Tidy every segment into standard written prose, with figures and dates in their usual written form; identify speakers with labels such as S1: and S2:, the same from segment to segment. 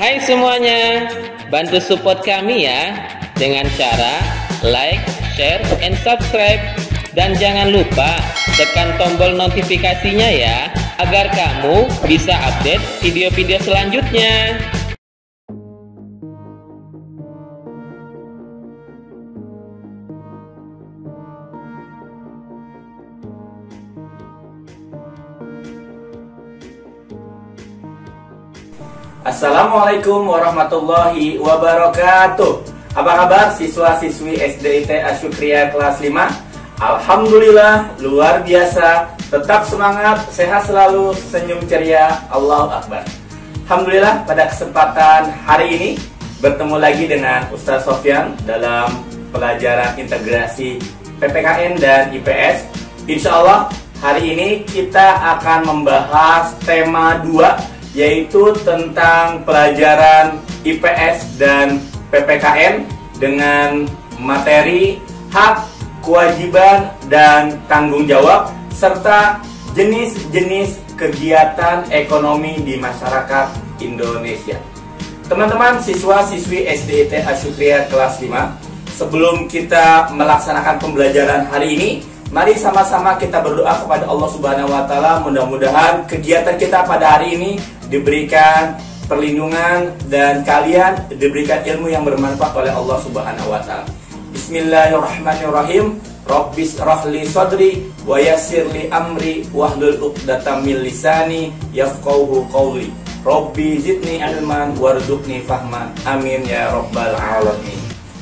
S1: Hai semuanya, bantu support kami ya dengan cara like, share, and subscribe. Dan jangan lupa tekan tombol notifikasinya ya, agar kamu bisa update video-video selanjutnya.
S2: Assalamualaikum warahmatullahi wabarakatuh. Apa kabar siswa-siswi SDIT Asyukriya kelas 5? Alhamdulillah, luar biasa. Tetap semangat, sehat selalu, senyum ceria. Allahu Akbar. Alhamdulillah, pada kesempatan hari ini bertemu lagi dengan Ustaz Sofyan dalam pelajaran integrasi PPKN dan IPS. Insya Allah hari ini kita akan membahas tema 2, yaitu tentang pelajaran IPS dan PPKN dengan materi hak, kewajiban, dan tanggung jawab serta jenis-jenis kegiatan ekonomi di masyarakat Indonesia. Teman-teman siswa-siswi SDIT Asyukriya kelas 5, sebelum kita melaksanakan pembelajaran hari ini, mari sama-sama kita berdoa kepada Allah Subhanahu wa Ta'ala. Mudah-mudahan kegiatan kita pada hari ini diberikan perlindungan dan kalian diberikan ilmu yang bermanfaat oleh Allah Subhanahu wa Ta'ala. Bismillahirrahmanirrahim. Rabbis rahli sadri wa yassirli amri wahlul 'uqdatam min lisani yafqahu qawli. Rabbi zidni ilman warzuqni fahman. Amin ya rabbal alamin.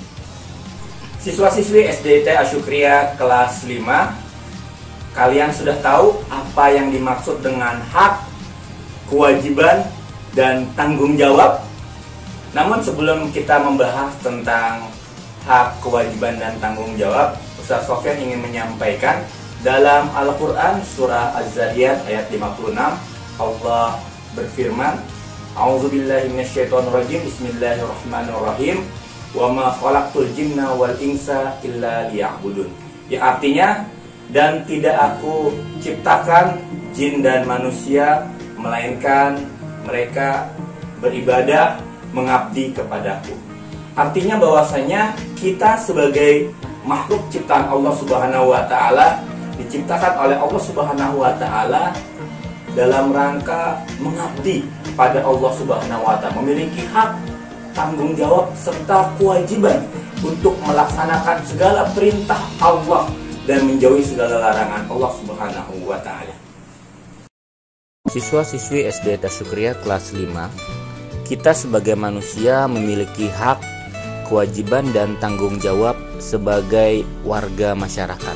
S2: Siswa-siswi SDIT Asyukriya kelas 5, kalian sudah tahu apa yang dimaksud dengan hak, kewajiban, dan tanggung jawab. Namun sebelum kita membahas tentang hak, kewajiban, dan tanggung jawab, Ustaz Sofyan ingin menyampaikan dalam Al-Quran surah Az-Zariyat ayat 56, Allah berfirman, A'udzubillahi minasyaitonirrajim, Bismillahirrahmanirrahim, wa ma khalaqtul jinna wal insa illa liya'budun. Yang artinya, dan tidak aku ciptakan jin dan manusia melainkan mereka beribadah mengabdi kepadaku. Artinya bahwasanya kita sebagai makhluk ciptaan Allah Subhanahu wa Ta'ala diciptakan oleh Allah Subhanahu wa Ta'ala dalam rangka mengabdi pada Allah Subhanahu wa Ta'ala, memiliki hak, tanggung jawab, serta kewajiban untuk melaksanakan segala perintah Allah dan menjauhi segala larangan Allah Subhanahu wa Ta'ala.
S3: Siswa-siswi SDIT Asyukriya kelas 5, kita sebagai manusia memiliki hak, kewajiban, dan tanggung jawab sebagai warga masyarakat.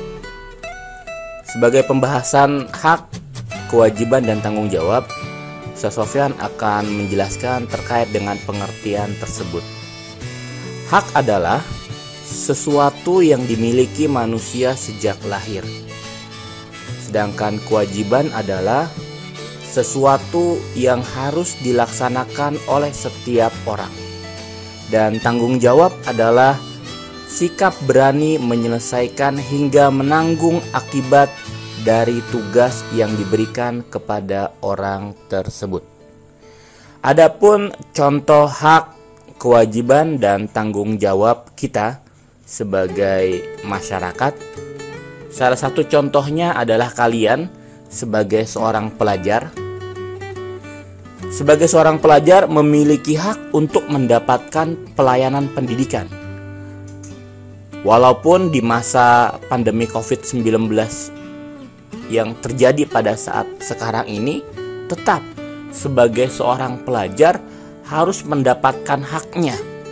S3: Sebagai pembahasan hak, kewajiban, dan tanggung jawab, Ustaz Sofyan akan menjelaskan terkait dengan pengertian tersebut. Hak adalah sesuatu yang dimiliki manusia sejak lahir. Sedangkan kewajiban adalah sesuatu yang harus dilaksanakan oleh setiap orang. Dan tanggung jawab adalah sikap berani menyelesaikan hingga menanggung akibat dari tugas yang diberikan kepada orang tersebut. Adapun contoh hak, kewajiban, dan tanggung jawab kita sebagai masyarakat, salah satu contohnya adalah kalian sebagai seorang pelajar. Sebagai seorang pelajar memiliki hak untuk mendapatkan pelayanan pendidikan. Walaupun di masa pandemi COVID-19 yang terjadi pada saat sekarang ini, tetap sebagai seorang pelajar harus mendapatkan haknya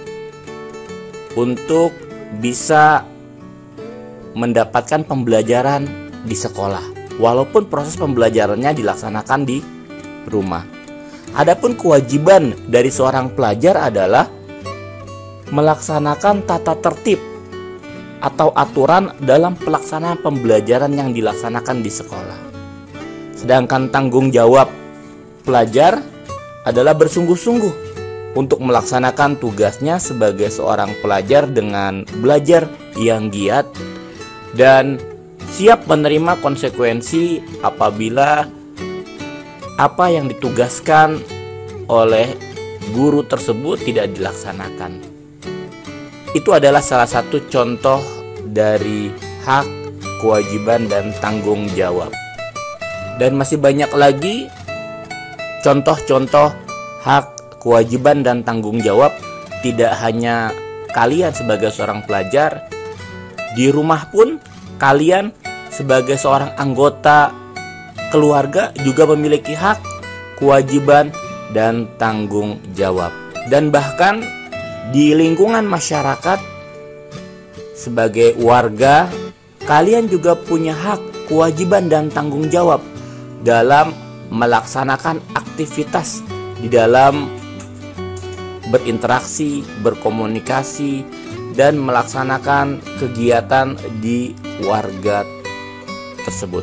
S3: untuk bisa mendapatkan pembelajaran di sekolah, walaupun proses pembelajarannya dilaksanakan di rumah. Adapun kewajiban dari seorang pelajar adalah melaksanakan tata tertib atau aturan dalam pelaksanaan pembelajaran yang dilaksanakan di sekolah. Sedangkan tanggung jawab pelajar adalah bersungguh-sungguh untuk melaksanakan tugasnya sebagai seorang pelajar dengan belajar yang giat dan siap menerima konsekuensi apabila apa yang ditugaskan oleh guru tersebut tidak dilaksanakan. Itu adalah salah satu contoh dari hak, kewajiban, dan tanggung jawab. Dan masih banyak lagi contoh-contoh hak, kewajiban, dan tanggung jawab. Tidak hanya kalian sebagai seorang pelajar, di rumah pun kalian sebagai seorang anggota keluarga juga memiliki hak, kewajiban, dan tanggung jawab. Dan bahkan di lingkungan masyarakat sebagai warga, kalian juga punya hak, kewajiban, dan tanggung jawab dalam melaksanakan aktivitas di dalam berinteraksi, berkomunikasi, dan melaksanakan kegiatan di warga tersebut.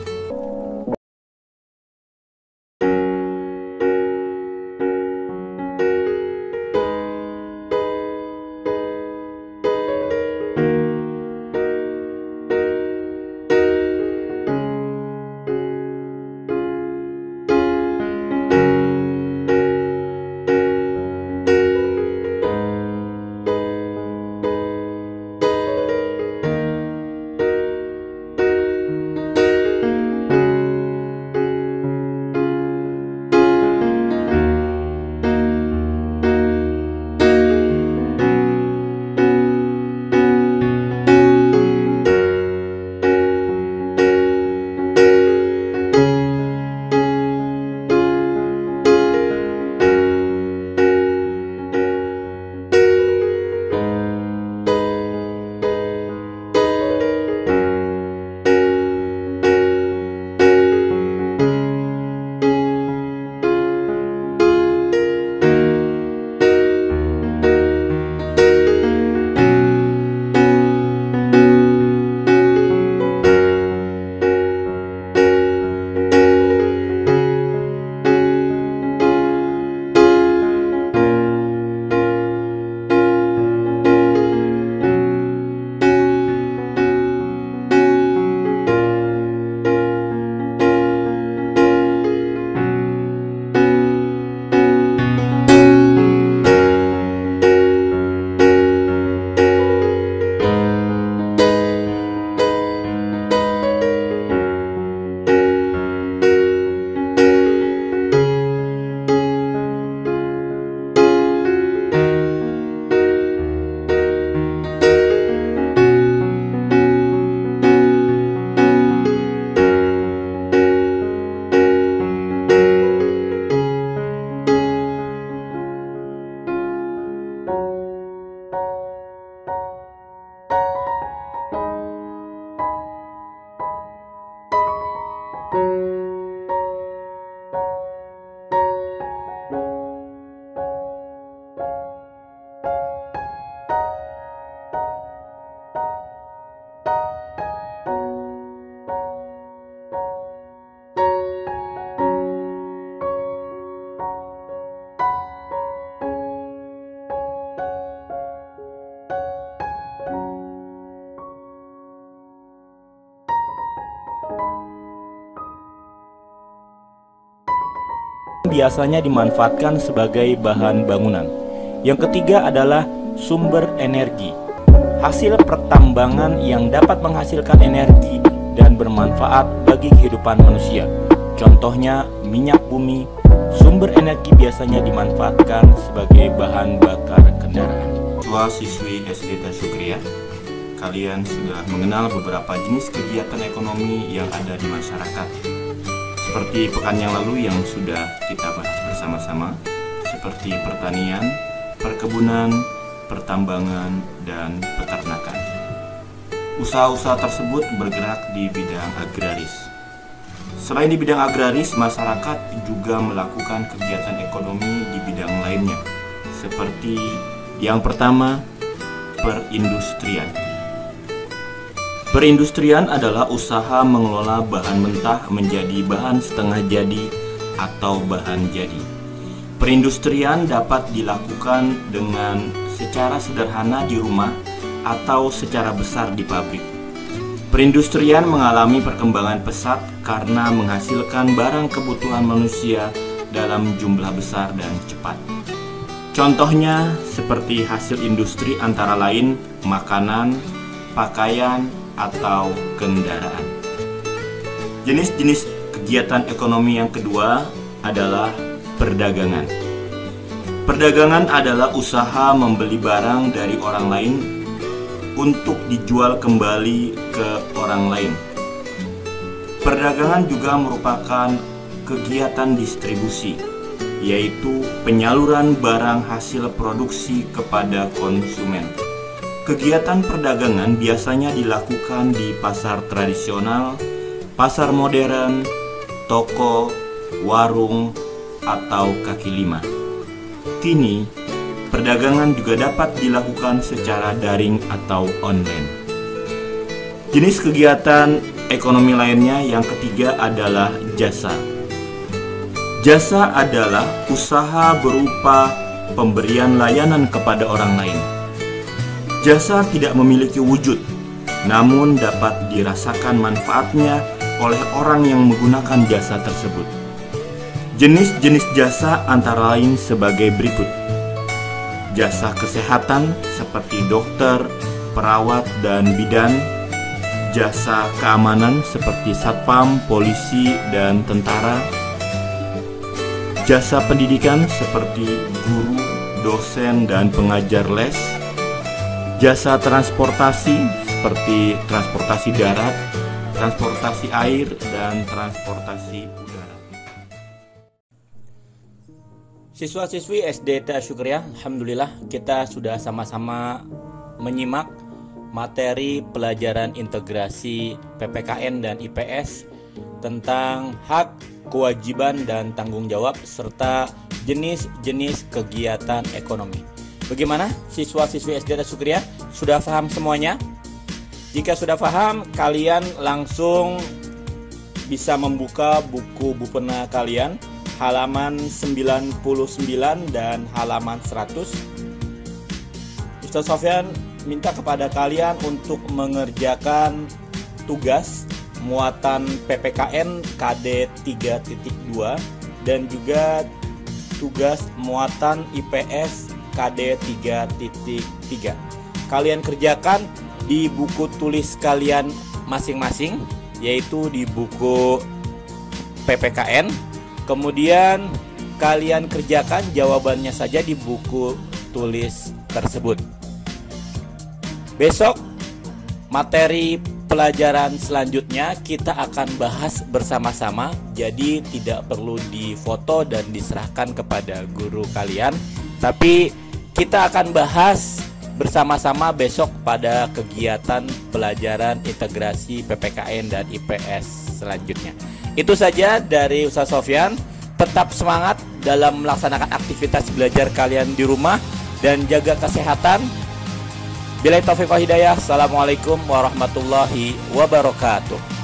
S2: Biasanya dimanfaatkan sebagai bahan bangunan. Yang ketiga adalah sumber energi. Hasil pertambangan yang dapat menghasilkan energi dan bermanfaat bagi kehidupan manusia. Contohnya minyak bumi. Sumber energi biasanya dimanfaatkan sebagai bahan bakar kendaraan.
S4: Siswi SD Syukria, kalian sudah mengenal beberapa jenis kegiatan ekonomi yang ada di masyarakat. Seperti pekan yang lalu yang sudah kita bahas bersama-sama, seperti pertanian, perkebunan, pertambangan, dan peternakan. Usaha-usaha tersebut bergerak di bidang agraris. Selain di bidang agraris, masyarakat juga melakukan kegiatan ekonomi di bidang lainnya, seperti yang pertama, perindustrian. Perindustrian adalah usaha mengelola bahan mentah menjadi bahan setengah jadi atau bahan jadi. Perindustrian dapat dilakukan dengan secara sederhana di rumah atau secara besar di pabrik. Perindustrian mengalami perkembangan pesat karena menghasilkan barang kebutuhan manusia dalam jumlah besar dan cepat. Contohnya seperti hasil industri antara lain makanan, pakaian, atau kendaraan. Jenis-jenis kegiatan ekonomi yang kedua adalah perdagangan. Perdagangan adalah usaha membeli barang dari orang lain untuk dijual kembali ke orang lain. Perdagangan juga merupakan kegiatan distribusi, yaitu penyaluran barang hasil produksi kepada konsumen. Kegiatan perdagangan biasanya dilakukan di pasar tradisional, pasar modern, toko, warung, atau kaki lima. Kini, perdagangan juga dapat dilakukan secara daring atau online. Jenis kegiatan ekonomi lainnya yang ketiga adalah jasa. Jasa adalah usaha berupa pemberian layanan kepada orang lain. Jasa tidak memiliki wujud, namun dapat dirasakan manfaatnya oleh orang yang menggunakan jasa tersebut. Jenis-jenis jasa antara lain sebagai berikut. Jasa kesehatan seperti dokter, perawat, dan bidan. Jasa keamanan seperti satpam, polisi, dan tentara. Jasa pendidikan seperti guru, dosen, dan pengajar les. Jasa transportasi seperti transportasi darat, transportasi air, dan transportasi udara.
S3: Siswa-siswi SD TA Syukriah, alhamdulillah kita sudah sama-sama menyimak materi pelajaran integrasi PPKN dan IPS tentang hak, kewajiban, dan tanggung jawab serta jenis-jenis kegiatan ekonomi. Bagaimana siswa-siswi SD TA Syukriah? Sudah paham semuanya? Jika sudah paham, kalian langsung bisa membuka buku Bupena kalian halaman 99 dan halaman 100. Ustaz Sofyan minta kepada kalian untuk mengerjakan tugas muatan PPKN KD 3.2 dan juga tugas muatan IPS KD 3.3. Kalian kerjakan di buku tulis kalian masing-masing, yaitu di buku PPKN. Kemudian kalian kerjakan jawabannya saja di buku tulis tersebut. Besok materi pelajaran selanjutnya kita akan bahas bersama-sama, jadi tidak perlu difoto dan diserahkan kepada guru kalian, tapi kita akan bahas bersama-sama besok pada kegiatan pelajaran integrasi PPKN dan IPS selanjutnya. Itu saja dari Ustaz Sofyan. Tetap semangat dalam melaksanakan aktivitas belajar kalian di rumah dan jaga kesehatan. Billahi taufiq wal hidayah. Assalamualaikum warahmatullahi wabarakatuh.